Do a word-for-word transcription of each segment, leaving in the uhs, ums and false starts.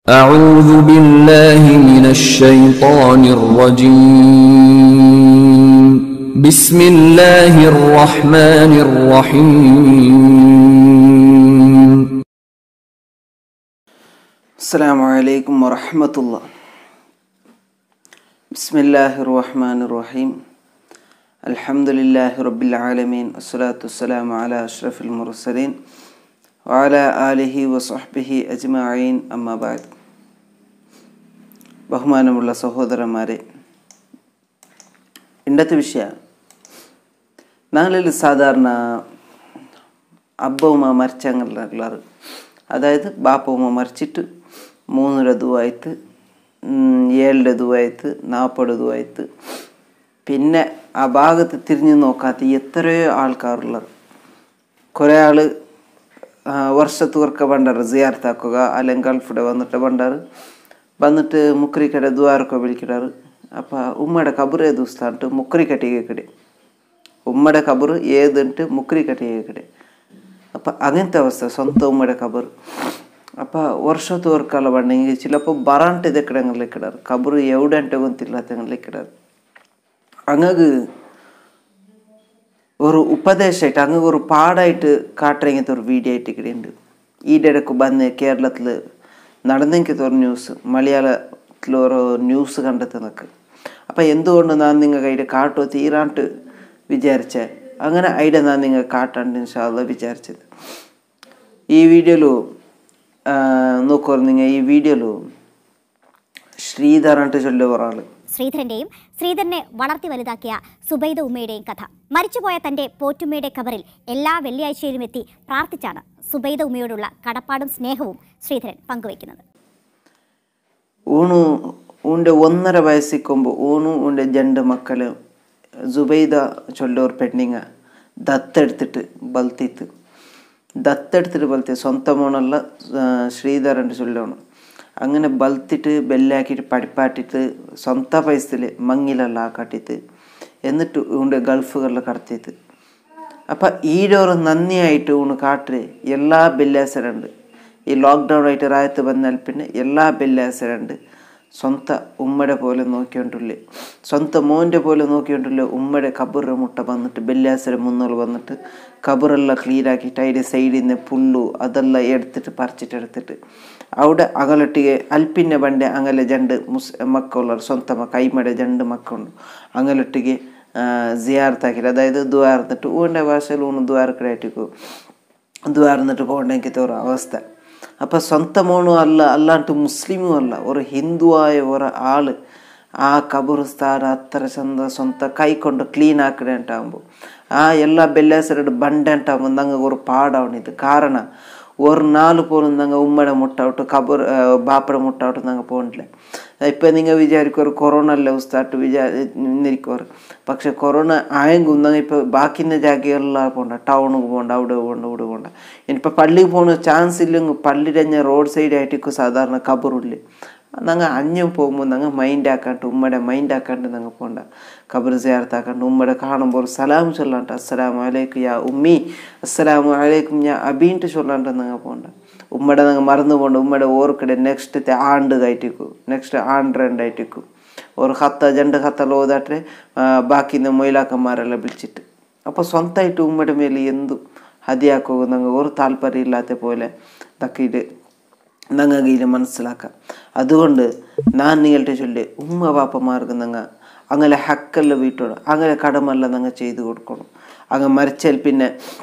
أعوذ بالله من الشيطان الرجيم بسم الله الرحمن الرحيم السلام عليكم ورحمة الله بسم الله الرحمن الرحيم الحمد لله رب العالمين والصلاة والسلام على أشرف المرسلين وعلى آله وصحبه أجمعين أما بعد ബഹുമാനമുള്ള സഹോദരന്മാരെ, ഇന്നത്തെ വിഷയം നാളിൽ സാധാരണ അബ്ബ ഉമ്മ മരിച്ചങ്ങനെയുള്ളത്, അതായത് ബാപ്പ ഉമ്മ മരിച്ചിട്ട് മൂന്നര ദുവായിട്ട് ഏഴിൻ്റെ ദുവായിട്ട് നാൽപ്പത് ദുവായിട്ട് പിന്നെ ആ ഭാഗത്ത് തിരിഞ്ഞു നോക്കാത്ത എത്രയോ ആൾക്കാരുള്ളത്. കുറേ ആൾ വർഷത്തൂർക്ക പണ്ടാറ് സിയാർത്താക്കുക, അല്ലെങ്കിൽ ഗൾഫിടെ വന്നിട്ട് പണ്ടാറ് വന്നിട്ട് മുക്രിക്കട ദ്വാരക്ക വിളിക്കിടാറ്. അപ്പം ഉമ്മയുടെ കബർ ഏത് ദിവസമായിട്ട് മുക്രിക്കട്ടിಗೆ ಕಡೆ ഉമ്മയുടെ കബർ ഏതുണ്ട് മുക്രിക്കട്ടിಗೆ ಕಡೆ. അപ്പം അങ്ങനത്തെ അവസ്ഥ സ്വന്തം ഉമ്മയുടെ കബർ. അപ്പം ವರ್ಷತೋರ್ಕಲ್ಲ ಬಂಡೆಂಗೆ ചിലപ്പോൾ ಬರಾಂಟಿದೆ ಕಡೆಗಳಲ್ಲಿ ಇಕ್ಕಿಡಾರು, ಕಬರ್ ಎവിടെ ಅಂತ ಗೊತ್ತಿಲ್ಲ ತಂಗಲ್ಲಿ ಇಕ್ಕಿಡಾರು. അങ്ങക്ക് ഒരു ഉപദേശമായിട്ട് അങ്ങ് ഒരു പാടായിട്ട് കാട്ടുറങ്ങിയത്തെ ഒരു വീഡിയോ ആയിട്ട് ഇക്കടെയുണ്ട്. ഈയിടയ്ക്ക് വന്ന് കേരളത്തിൽ നടന്നെങ്കിൽ ഒരു ന്യൂസ്, മലയാളത്തിലൊരു ന്യൂസ് കണ്ടെത്തുന്നൊക്കെ. അപ്പം എന്തുകൊണ്ട് ഞാൻ നിങ്ങൾക്ക് അതിൻ്റെ കാട്ടോ തീരാണ്ട് വിചാരിച്ചേ, അങ്ങനെ അതിൻ്റെ ഞാൻ നിങ്ങൾ കാട്ടാണ്ട് ഇൻഷാ അല്ലാഹ് വിചാരിച്ചത്. ഈ വീഡിയോയിലു നോക്കുക, നിങ്ങൾ ഈ വീഡിയോയിലു ശ്രീധരൻ ചൊല്ലിയ ഒരാൾ, ശ്രീധരന്റെയും ശ്രീധരനെ വളർത്തി വലുതാക്കിയ സുബൈദ ഉമ്മയുടെയും കഥ. മരിച്ചുപോയ തന്റെ പോറ്റുമ്മയുടെ ഖബറിൽ എല്ലാ വെള്ളിയാഴ്ചയിലും എത്തി പ്രാർത്ഥിച്ചാണ് സുബൈദ ഉമ്മയോടുള്ള കടപ്പാടും സ്നേഹവും ശ്രീധരൻ പങ്കുവയ്ക്കുന്നത്. ഊണു ഊൻ്റെ ഒന്നര വയസ്സിക്കുമ്പോൾ ഊണു ഊൻ്റെ രണ്ട് മക്കൾ സുബൈദ ചൊല്ലൂർ പെണ്ണിങ്ങ ദത്തെടുത്തിട്ട് ബൽത്തിത്ത് ദത്തെടുത്തിട്ട് ബൽത്തി സ്വന്തം മോണല്ല ശ്രീധരൻ ചൊല്ലോണം. അങ്ങനെ ബൽത്തിട്ട് ബെല്ലാക്കിയിട്ട് പഠിപ്പാട്ടിട്ട് സ്വന്ത പൈസയിൽ മങ്ങിലെല്ലാം ആക്കാട്ടിത്ത് എന്നിട്ട് ഊണ്ട് ഗൾഫുകളിൽ കടത്തിയിട്ട്. അപ്പം ഈടൊരു നന്ദിയായിട്ട് ഊണ് കാട്ട് എല്ലാ ബെല്ലാസരുണ്ട്. ഈ ലോക്ക്ഡൗൺ ആയിട്ട് രായത്ത് വന്നാൽ പിന്നെ എല്ലാ ബെല്ലാസരുണ്ട് സ്വന്ത ഉമ്മയുടെ പോലെ നോക്കിക്കൊണ്ടില്ലേ, സ്വന്തം മോൻ്റെ പോലെ നോക്കിക്കൊണ്ടില്ലേ. ഉമ്മയുടെ കബറ് മുട്ട വന്നിട്ട് ബെല്ലാസര മുന്നോൾ വന്നിട്ട് കബറെല്ലാം ക്ലീനാക്കിയിട്ട് അതിൻ്റെ സൈഡിൽ നിന്ന് പുല്ലു അതെല്ലാം എടുത്തിട്ട് പറിച്ചിട്ട് എടുത്തിട്ട് അവിടെ അകലട്ടിಗೆ അൽപ്പിൻ്റെ ಬಂಡೆ അങ്ങനെ രണ്ട് മുസ് മക്കളുള്ള സ്വന്തം കൈമയുടെ രണ്ട് മക്കളുണ്ട്. അകലട്ടിಗೆ സിയാർത്താക്കിയിട്ട്, അതായത് ദ്വാർന്നിട്ട് ഊൻ്റെ ഭാഷയിൽ ഊണ് ദ്വാരക്കടായിട്ടിക്കും ദ്വാർന്നിട്ട് പോകണ്ടെങ്കിൽ ഒരു അവസ്ഥ. അപ്പം സ്വന്തം മോണും അല്ല, അല്ലാണ്ട് മുസ്ലിമും അല്ല, ഒരു ഹിന്ദുവായ ഒരു ആൾ ആ കബർസ്ഥാന അത്ര ചന്ത സ്വന്തം കൈ കൊണ്ട് ക്ലീൻ ആക്കിടാകുമ്പോൾ ആ എല്ലാ ബെല്ലാസരുടെ ಬಂಡೆಂಟಾകുമ്പോൾ ನಂಗೆ ഒരു പാടാവണിത്. കാരണം ഒരു നാല് പോലും ഞങ്ങൾ ഉമ്മയുടെ മുട്ടോട്ട് കബർ ബാപ്പയുടെ മുട്ടോട്ട് ഞങ്ങൾ പോകണില്ല. ഇപ്പം നിങ്ങൾ വിചാരിക്കും ഒരു കൊറോണ അല്ല ഉസ്താട്ട് വിചാരിക്കുവാറ്. പക്ഷെ കൊറോണ ആയെങ്കിൽ ഞങ്ങൾ ഇപ്പോൾ ബാക്കിൻ്റെ ജാഗയെല്ലാം പോകണ്ട, ടൗണിൽ പോകണ്ട, അവിടെ പോകണ്ട, ഇവിടെ പോകണ്ട. ഇനിയിപ്പോൾ പള്ളിയിൽ പോകുന്ന ചാൻസ് ഇല്ലെങ്കിൽ പള്ളിയുടെ ഞാൻ റോഡ് സൈഡായിട്ടേക്കും സാധാരണ കബറില്ല. ഞങ്ങൾ അഞ്ഞു പോകുമ്പോൾ ഞങ്ങൾ മൈൻഡ് ആക്കാണ്ട് ഉമ്മയുടെ മൈൻഡ് ആക്കാണ്ട് ഞങ്ങൾ പോകണ്ട, കബർ സിയാർത്താക്കാണ്ട് ഉമ്മയുടെ കാണുമ്പോൾ ഒരു സലാം ചൊല്ലാണ്ട് അസ്സലാമു അലൈക്കും യാ ഉമ്മി, അസ്സലാമു അലൈക്കും യാ അബീൻട്ട് ചൊല്ലാണ്ട് ഞങ്ങൾ പോകണ്ട. ഉമ്മയുടെ ഞങ്ങൾ മറന്നു പോകണ്ട. ഉമ്മയുടെ ഓർക്കിടെ നെക്സ്റ്റത്തെ ആണ്ട് കയറ്റിക്കും, നെക്സ്റ്റ് ആണ്ട് രണ്ടായിട്ടിക്കും. ഒരു ഹത്ത രണ്ട് ഹത്തല്ല ഓതാട്ടെ ബാക്കിന്ന് മൊയിലാക്കന്മാരെല്ലാം വിളിച്ചിട്ട്. അപ്പോൾ സ്വന്തമായിട്ട് ഉമ്മയുടെ മേലെ എന്തു ഹതിയാക്കുക ഞങ്ങൾ ഒരു താല്പര്യം ഇല്ലാത്ത പോലെ ഇതൊക്കെ ഇത് ഞങ്ങൾക്ക് ഇത് മനസ്സിലാക്കാം. അതുകൊണ്ട് ഞാൻ നിങ്ങളുടെ ചൊല്ലി ഉമ്മ പാപ്പമാർക്ക് ഞങ്ങൾ അങ്ങനെ ഹക്കെല്ലാം വീട്ടോണം, അങ്ങനെ കടമെല്ലാം ഞങ്ങൾ ചെയ്ത് കൊടുക്കണം. അങ്ങ് മരിച്ചാൽ പിന്നെ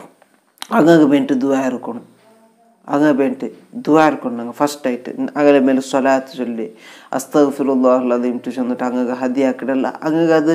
അങ്ങക്ക് വേണ്ടിട്ട് ദുആ ഇറക്കണം, അങ്ങ് വേണ്ടിട്ട് ദുആ ഇറക്കണം. ഞങ്ങൾ ഫസ്റ്റായിട്ട് അങ്ങനെ മേലെ സ്വലാത്ത് ചൊല്ലി അസ്തഗ്ഫിറുല്ലാഹൽ അദീം ചൊന്നിട്ട് അങ്ങക്ക് ഹദിയാക്കിടല്ല. അങ്ങക്ക് അത്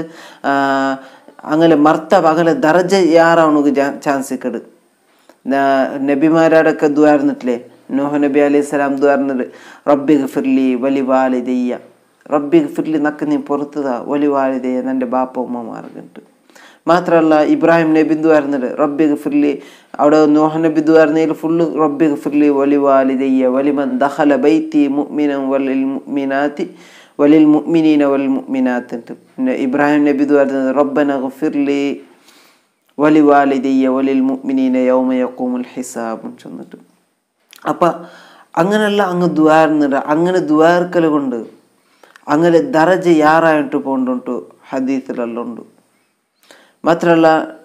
അങ്ങനെ മർത്തബ അങ്ങനെ ദർജ യാറാവണക്ക് ചാൻസ് ഇക്കട്. നബിമാരോടൊക്കെ ദുആ ഇരുന്നിട്ടില്ലേ, നൂഹ് നബി അലൈഹി സ്വലാം ദുആർന്നത് റബ്ബി ഗഫിർലി വലി വാലിദയ്യ, റബ്ബി ഗഫിർലി നക്ക് നീ പുറത്തതാ വലി വാലിദയ്യ, എൻ്റെ ബാപ്പ ഉമ്മമാർക്കുണ്ട്. മാത്രമല്ല ഇബ്രാഹിം നബി ദുആർന്നത് റബ്ബി ഗഫിർലി, അവിടെ നൂഹ് നബി ദുആർന്നതിൽ ഫുള്ള് റബ്ബി ഗഫിർലി വലി വാലിദയ്യ വലിമൻ ദഖല ബൈത്തി മുഅ്മിനൻ വലിൽ മുഅ്മിനാത്തി വലിൽ മുഅ്മിനീന വൽ മുഅ്മിനാത്ത്. പിന്നെ ഇബ്രാഹിം നബി ദുആർന്നത് റബ്ബന ഗഫിർലി വലി വാലിദയ്യ വലിൽ മുഅ്മിനീന യൗമ യഖൂമുൽ ഹിസാബ് ചൊന്നിട്ട്. അപ്പം അങ്ങനെയുള്ള അങ്ങ് ദ്വാരുന്നുണ്ട്. അങ്ങനെ ദ്വാർക്കൽ കൊണ്ട് അങ്ങനെ ദറജ യാറായിട്ട് പോണ്ടുണ്ടു ഹദീസിലെല്ലാം ഉണ്ട്. മാത്രമല്ല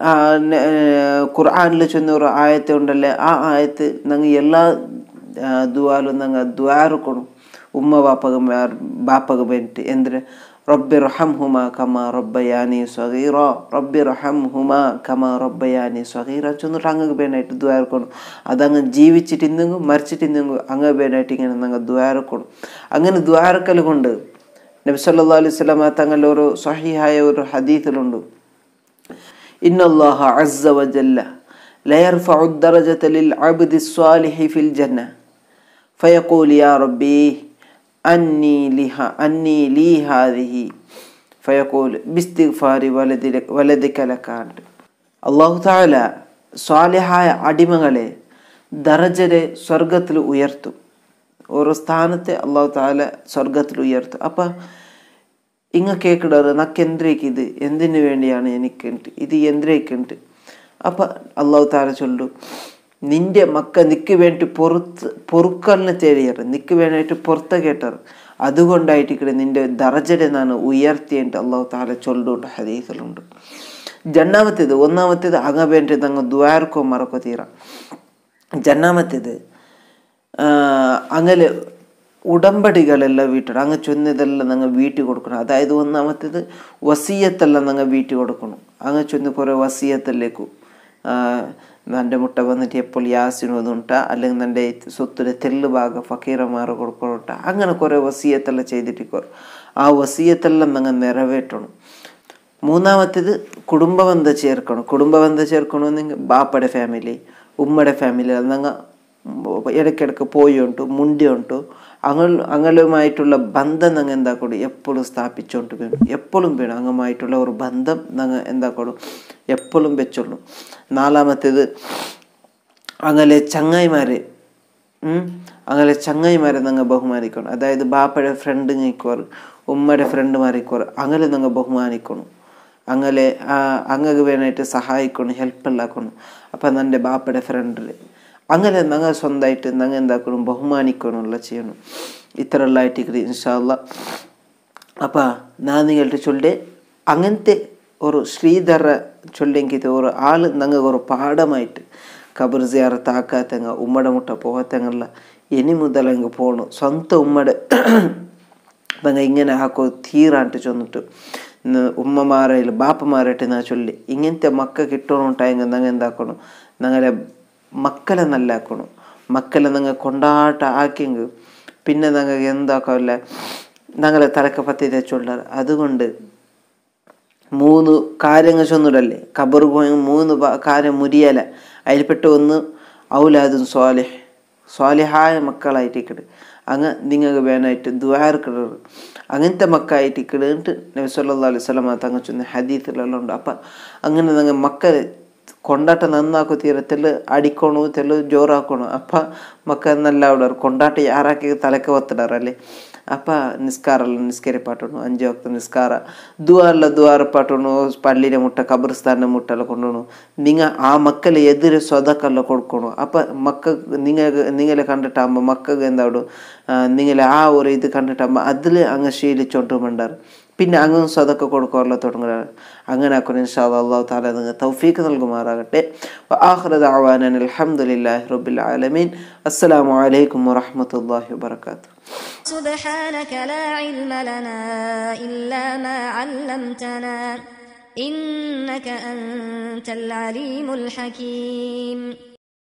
ഖുർആനിൽ ചെന്ന ഒരു ആയത്ത് ഉണ്ടല്ലേ, ആ ആയത്ത് ഞങ്ങൾ എല്ലാ ദ്വാലും ഞങ്ങൾ ദ്വാരക്കണം ഉമ്മ ബാപ്പക ബാപ്പക വേണ്ടിട്ട്. എന്തിന്? റബ്ബി റഹംഹുമാ കമാ റബ്ബയാനി സ്വഗീറ, റബ്ബി റഹംഹുമാ കമാ റബ്ബയാനി സ്വഗീറ ചെന്നിട്ട് അങ്ങ് വേണ്ടായിട്ട് ദ്വാരക്കണം. അതങ്ങ് ജീവിച്ചിട്ട് ഇന്നെങ്കും മരിച്ചിട്ട് ഇന്നെങ്കും അങ്ങ് വേണ്ടായിട്ട് ഇങ്ങനെ ഞങ്ങൾ ദ്വാരക്കണം. അങ്ങനെ ദ്വാരക്കൽ കൊണ്ട് നബി സല്ലല്ലാഹു അലൈഹി വസല്ലമ തങ്ങളുടെ ഒരു സ്വഹീഹായ ഒരു ഹദീസിലുണ്ട്, ഇന്നല്ലാഹ അസ്സ വജല്ല ലയർഫഉ ദറജത ലിൽ അബ്ദി സ്വാലിഹി ഫിൽ ജന്ന ഫയഖൂൽ യാ റബ്ബി അന്നി ലിഹ അന്നി ലി ഹാദിഹി ഫയഖൂൽ ബിസ്തിഗ്ഫാരി വലദിക വലദിക ലകാൻ. അല്ലാഹു തആല സ്വാലിഹായ അടിമകളെ ദറജരെ സ്വർഗത്തിൽ ഉയർത്തും. ഓരോ സ്ഥാനത്തെ അല്ലാഹു തആല സ്വർഗത്തിൽ ഉയർത്തും. അപ്പം ഇങ്ങ കേൾക്കിടാറ് നക്ക് എന്തിനേക്ക് ഇത് എന്തിനു വേണ്ടിയാണ് എനിക്കുണ്ട് ഇത് എന്തിനേക്കുണ്ട്. അപ്പം അല്ലാഹു തആല ചൊല്ലു, നിന്റെ മക്ക നിക്ക് വേണ്ടി പൊറുത്ത് പൊറുക്കലിനെ തേടിയറ്, നിക്ക് വേണ്ടിയിട്ട് പുറത്ത് കേട്ടറ്, അതുകൊണ്ടായിട്ട് നിന്റെ ദറജനെ ഞാൻ ഉയർത്തിയിട്ട് അല്ലാഹു തആല ചൊല്ലുണ്ട് ഹദീസിലുണ്ട്. രണ്ടാമത്തേത് ഒന്നാമത്തേത് അങ്ങ വേണ്ടി അങ്ങ് ദ്വാരക്കോ മറക്കോ തീരാം. രണ്ടാമത്തേത് അങ്ങനെ ഉടമ്പടികളെല്ലാം വീട്ടിൽ അങ്ങ് ചൊന്നതെല്ലാം ഞങ്ങൾ വീട്ടിൽ കൊടുക്കണം. അതായത് ഒന്നാമത്തേത് വസീയത്തെല്ലാം ഞങ്ങൾ വീട്ടിൽ കൊടുക്കണം. അങ്ങ് ചൊന്ന് കുറേ വസീയത്തിലേക്കും എൻ്റെ മുട്ട വന്നിട്ട് എപ്പോൾ യാസിനോന്നുണ്ട, അല്ലെങ്കിൽ എൻ്റെ സ്വത്തിൻ്റെ തെല്ല് ഭാഗം ഫക്കീറമാർ കൊടുക്കണോട്ട, അങ്ങനെ കുറേ വസീയത്തെല്ലാം ചെയ്തിട്ട് ആ വസീയത്തെല്ലാം ഞങ്ങൾ നിറവേറ്റണം. മൂന്നാമത്തേത് കുടുംബബന്ധം ചേർക്കണം. കുടുംബബന്ധം ചേർക്കണമെന്നെങ്കിൽ ബാപ്പയുടെ ഫാമിലി ഉമ്മയുടെ ഫാമിലി ഞങ്ങൾ ഇടയ്ക്കിടയ്ക്ക് പോയുണ്ടു മുണ്ടിയുണ്ടു അങ്ങ അങ്ങലുമായിട്ടുള്ള ബന്ധം ഞങ്ങൾ എന്താക്കണം എപ്പോഴും സ്ഥാപിച്ചുകൊണ്ട് വേണം. എപ്പോഴും വേണം അങ്ങുമായിട്ടുള്ള ഒരു ബന്ധം ഞങ്ങൾ എന്താക്കണം എപ്പോഴും വെച്ചോളൂ. നാലാമത്തേത് അങ്ങനെ ചങ്ങായിമാരെ അങ്ങനെ ചങ്ങായിമാരെ ഞങ്ങൾ ബഹുമാനിക്കണം. അതായത് ബാപ്പയുടെ ഫ്രണ്ട് നിൽക്കുവാർ ഉമ്മയുടെ ഫ്രണ്ടുമാരിക്കുവാർ അങ്ങനെ ഞങ്ങൾ ബഹുമാനിക്കണം. അങ്ങനെ അങ്ങക്ക് വേണമായിട്ട് സഹായിക്കണം, ഹെൽപ്പെല്ലാക്കണം. അപ്പം എൻ്റെ ബാപ്പയുടെ ഫ്രണ്ടിൽ അങ്ങനെ ഞങ്ങൾ സ്വന്തമായിട്ട് ഞങ്ങൾ എന്താക്കണം ബഹുമാനിക്കണമല്ല ചെയ്യണം. ഇത്രയെല്ലാമായിട്ട് ഇൻഷാ അല്ലാഹ്. അപ്പം ഞാൻ നിങ്ങളുടെ ചൊല്ലേ അങ്ങനത്തെ ഒരു ശ്രീധര ചൊല്ലെങ്കിൽ ഒരു ആൾ ഞങ്ങൾക്ക് ഒരു പാഠമായിട്ട് ഖബർ സിയാറത്ത് ആക്കാത്തങ്ങ ഉമ്മയുടെ മുട്ട പോകത്തങ്ങല്ല ഇനി മുതൽ അങ്ങ് പോകണം. സ്വന്തം ഉമ്മയുടെ ഞങ്ങൾ ഇങ്ങനെ ആക്കോ തീരാണ്ട് ചെന്നിട്ട് ഉമ്മമാരായാലും ബാപ്പമാരായിട്ട് ഞാൻ ചൊല്ലി ഇങ്ങനത്തെ മക്ക കിട്ടണോട്ടായെങ്കിൽ ഞങ്ങൾ എന്താക്കണം ഞങ്ങളെ മക്കളെ നല്ലാക്കണം. മക്കളെ ഞങ്ങൾ കൊണ്ടാട്ട ആക്കിയെങ്കിൽ പിന്നെ ഞങ്ങൾക്ക് എന്താക്കാവില്ല ഞങ്ങളെ തലക്ക് പറ്റി ചൊല്ലാറ്. അതുകൊണ്ട് മൂന്ന് കാര്യങ്ങൾ ചൊന്നിടല്ലേ ഖബർ പോയ മൂന്ന് കാര്യം മുരിയല. അതിൽപ്പെട്ട ഒന്ന് ഔലാദും സ്വാലിഹ് സ്വാലിഹായ മക്കളായിട്ടിക്കട് അങ്ങ് നിങ്ങൾക്ക് വേണമായിട്ട് ദ്വാരക്കിടർ അങ്ങനത്തെ മക്കളായിട്ട് ഇക്കിട്ട് നബി സല്ലല്ലാഹു അലൈഹി വസല്ലം തങ്ങൾ ചൊന്ന ഹദീസിലെല്ലാം ഉണ്ട്. അപ്പം അങ്ങനെ ഞങ്ങൾ മക്കളെ കൊണ്ടാട്ട നന്നാക്കോ തീരെ തെല്ല് അടിക്കണോ തെല്ല് ജോറാക്കണോ. അപ്പം മക്ക നല്ല അവിടെ കൊണ്ടാട്ട ಯಾರಾಕಿ തലക്ക് ಒತ್ತಡಾರല്ലേ. അപ്പം നിസ്കാരല്ല നിസ്കരിപ്പാട്ടണു അഞ്ച് വക്ത നിസ്കാര ദ്വാരല്ല ദ്വാരപ്പാട്ടണു പള്ളിയുടെ മുട്ട ഖബർസ്ഥാൻ്റെ മുട്ടെല്ലാം കൊണ്ടുപോകണു. നിങ്ങൾ ആ മക്കളെ എതിരെ സ്വതക്കെല്ലാം കൊടുക്കണു. അപ്പം മക്ക നിങ്ങൾ നിങ്ങളെ കണ്ടിട്ടാകുമ്പോൾ മക്കൾക്ക് എന്താവും നിങ്ങളെ ആ ഒരു ഇത് കണ്ടിട്ടാകുമ്പോൾ അതിൽ അങ്ങ് ശീലിച്ചോണ്ട് വേണ്ടാറ് പിന്നെ അങ്ങ് സ്വതക്കെ കൊടുക്കാറുള്ള തുടങ്ങുകയാണ്. അങ്ങനെ ആക്കണം. ഇൻഷാ അല്ലാഹ് അല്ലാഹു തആല നിങ്ങൾക്ക് തൗഫീഖ് നൽകുമാറാകട്ടെ. വആഖിറു ദഅവാനാ അൽഹംദുലില്ലാഹി റബ്ബിൽ ആലമീൻ. അസ്സലാമു അലൈക്കും വറഹ്മത്തുള്ളാഹി വബറകാതുഹു. സുബ്ഹാനക ലാ ഇൽമ ലനാ ഇല്ലാ മാ അല്ലംതനാ ഇന്നക അൻതൽ അലീമുൽ ഹകീം.